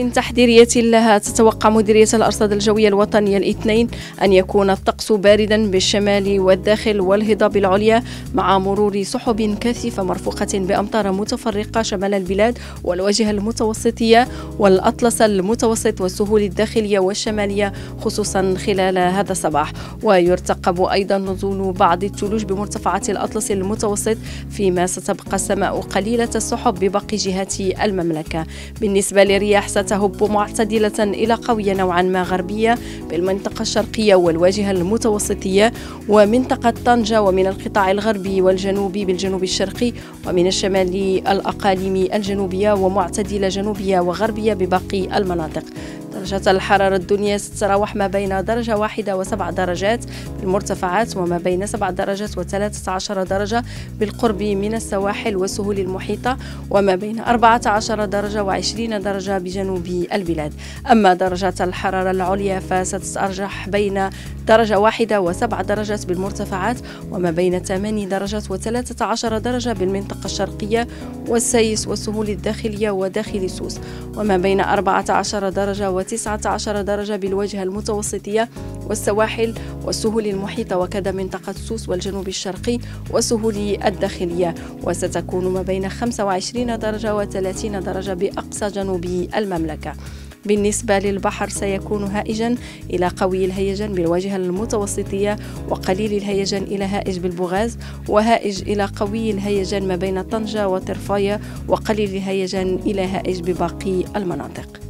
تحذيرية لها، تتوقع مديرية الأرصاد الجوية الوطنية الاثنين أن يكون الطقس باردا بالشمال والداخل والهضاب العليا، مع مرور سحب كثيفة مرفوقة بأمطار متفرقة شمال البلاد والواجهة المتوسطية والأطلس المتوسط والسهول الداخلية والشمالية خصوصا خلال هذا الصباح. ويرتقب أيضا نزول بعض الثلوج بمرتفعات الأطلس المتوسط، فيما ستبقى السماء قليلة السحب بباقي جهات المملكة. بالنسبة للرياح ستهب معتدلة إلى قوية نوعا ما غربية بالمنطقة الشرقية والواجهة المتوسطية ومنطقة طنجة، ومن القطاع الغربي والجنوبي بالجنوب الشرقي، ومن الشمال الأقاليم الجنوبية، ومعتدلة جنوبية وغربية بباقي المناطق. درجة الحرارة الدنيا تتراوح ما بين درجة 1 و7 درجات بالمرتفعات، وما بين 7 درجات و13 درجة بالقرب من السواحل والسهول المحيطة، وما بين 14 درجة و20 درجة بجنوب البلاد. أما درجة الحرارة العليا فستتأرجح بين درجة 1 و7 درجات بالمرتفعات، وما بين 8 درجات و13 درجة بالمنطقة الشرقية والسيس والسهول الداخلية وداخل سوس، وما بين 14 درجة و19 درجة بالواجهة المتوسطية والسواحل والسهول المحيطة، وكذا منطقة سوس والجنوب الشرقي والسهول الداخلية، وستكون ما بين 25 درجة و30 درجة بأقصى جنوب المملكة. بالنسبة للبحر سيكون هائجا إلى قوي الهيجان بالواجهة المتوسطية، وقليل الهيجان إلى هائج بالبوغاز، وهائج إلى قوي الهيجان ما بين طنجة وطرفاية، وقليل الهيجان إلى هائج بباقي المناطق.